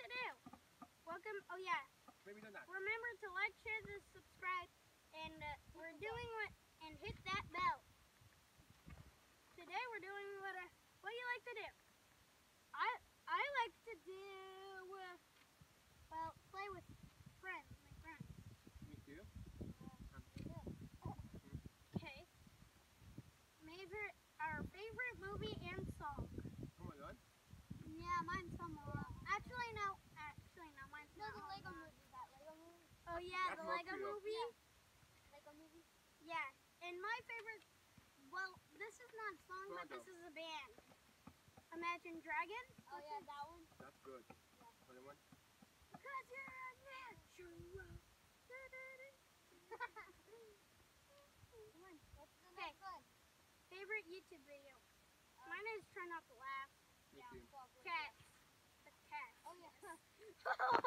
do? Welcome. Oh yeah. Maybe not. Remember to like, share, and subscribe, and we're doing what and hit that bell. Today we're doing what do you like to do? I like to do well, play with friends, my friends. Me too. Okay. Our favorite movie and song. Oh my god. Yeah, mine's Home Alone. Actually, no. Mine's not the Home Lego Alone. movie, that Lego movie. Oh yeah, That's the more Lego cute. movie. Yeah. Lego movie. Yeah, and my favorite. Well, this is not a song, but this Toronto. is a band. Imagine Dragons. Oh yeah, that one. That's good. Yeah. Other one? Because you're a natural. Come on, what's the Okay. next one? Favorite YouTube video. Mine is Try Not to Laugh. Me Yeah, too. probably. Cats. The cats. Oh yeah. Oh